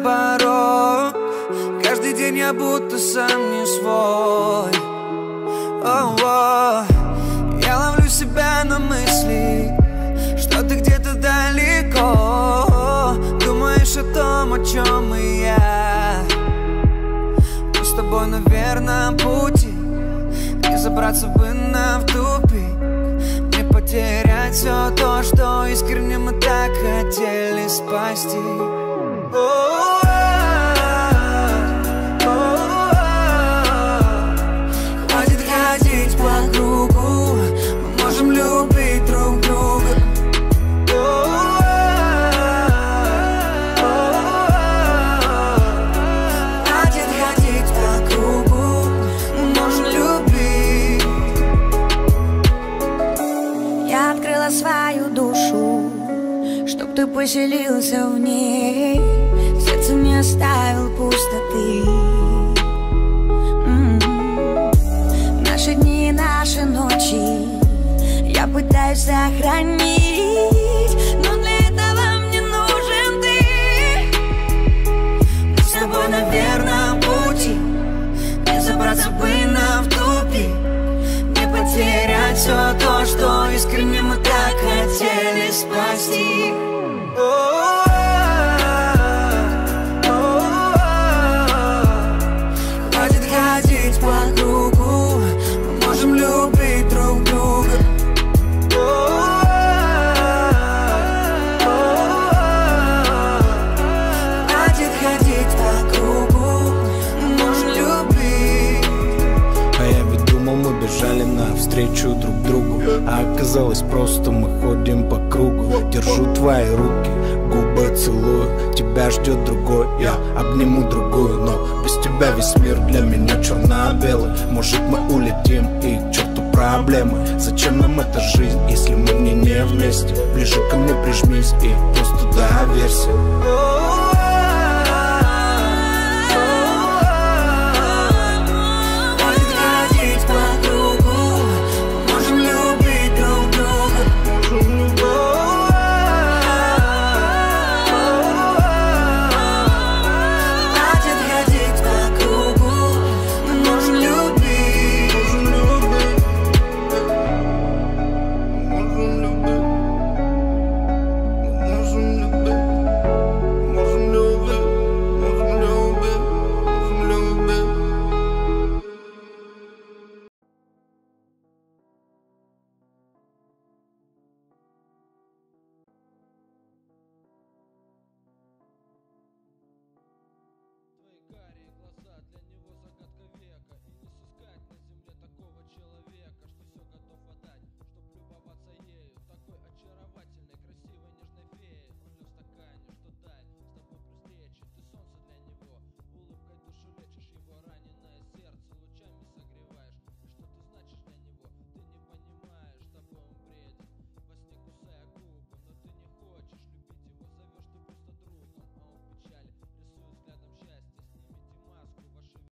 наоборот. Каждый день я будто сам не свой. Я ловлю себя на мысли, что ты где-то далеко. Думаешь о том, о чем и я. Мы с тобой на верном пути. Не забраться бы нам в тупик, не потерять все то, что искренне мы так хотели спасти. Хватит ходить по кругу, мы можем любить друг друга. Хватит ходить по кругу, мы можем любить. Я открыла свою душу, чтоб ты поселился в ней. В сердце не оставил пустоты. Наши дни, наши ночи я пытаюсь сохранить, но для этого мне нужен ты. Мы с тобой на верном пути. Не забраться бы нам в тупик, не потерять все то, что искренне мы так хотели спасти. Хватит ходить по кругу, мы можем любить друг друга. Хватит ходить по кругу, мы можем любить. А я ведь думал, мы бежали навстречу друг другу, а оказалось просто мы ходим по кругу. Держу твои руки, губы целую, тебя ждет другой, я обниму другую, но без тебя весь мир для меня черно-белый. Может мы улетим и к черту проблемы. Зачем нам эта жизнь, если мы не вместе? Ближе ко мне прижмись и просто доверься.